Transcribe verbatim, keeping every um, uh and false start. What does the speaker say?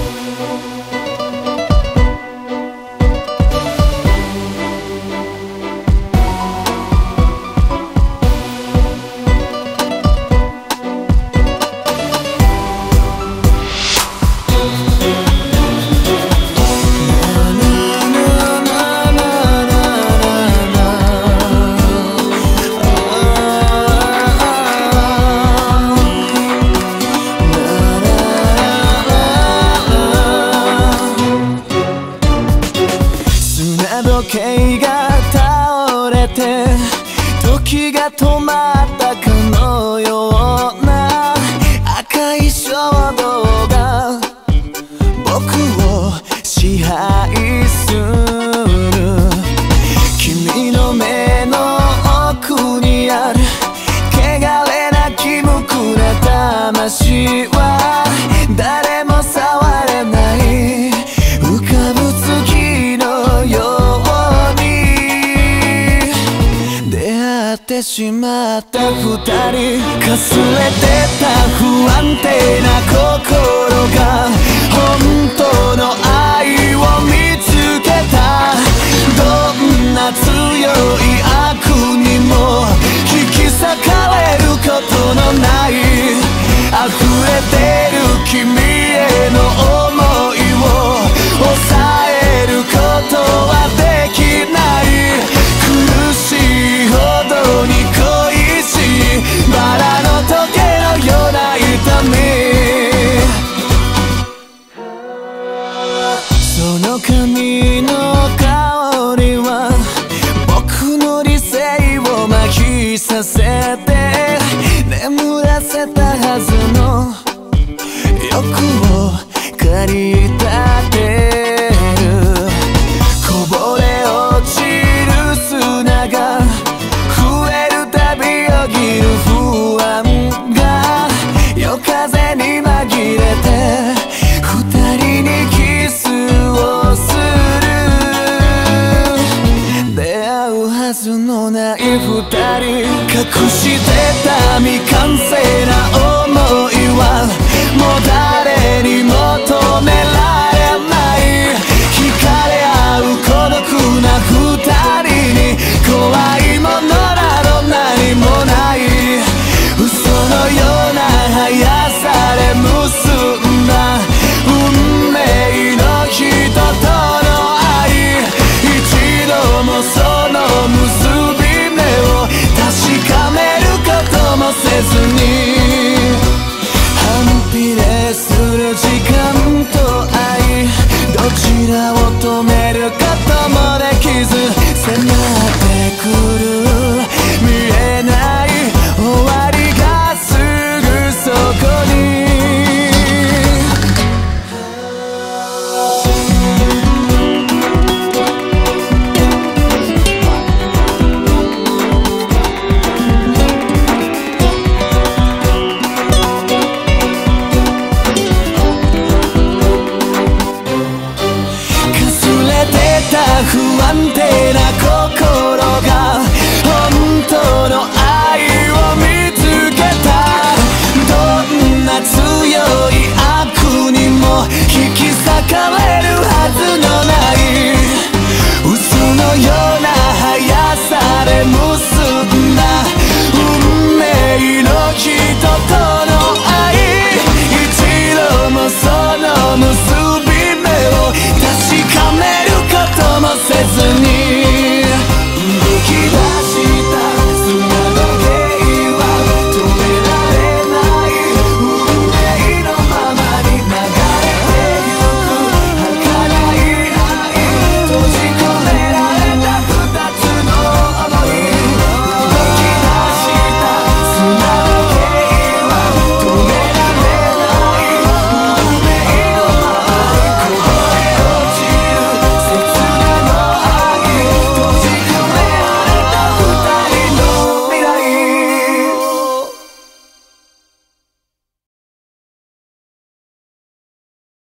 時計が倒れて時が止まったかのような赤い衝動が僕を支配する。君の目の奥にある汚れなき無垢な魂は誰も触れない浮かぶ月のようてしまった二人、かすれてた不安定な心が本当の愛を見つけた。どんな強い悪にも引き裂かれることのない溢れてる君への想いを抑えることはできない。苦しいほどに恋しいバラの時計のような痛み。その髪の香りは僕の理性を麻痺させて眠らせたはずの欲を駆り立てる。こぼれ落ちる砂が増えるたびよぎる不安が夜風に紛れて二人にキスをする。出会うはずのない二人、隠してた未完成な想いはもう誰にも止められない。惹かれ合う孤独な二人に怖いものなど何もない。嘘のような速さで結んだ運命の人との愛、一度もその結び目を確かめることもせずに反比例する時間と愛、どちらを止めることもできず迫ってくる見えない終わりがすぐそこに。不安定な心が本当の愛を見つけた。どんな強い悪にも引き裂かれる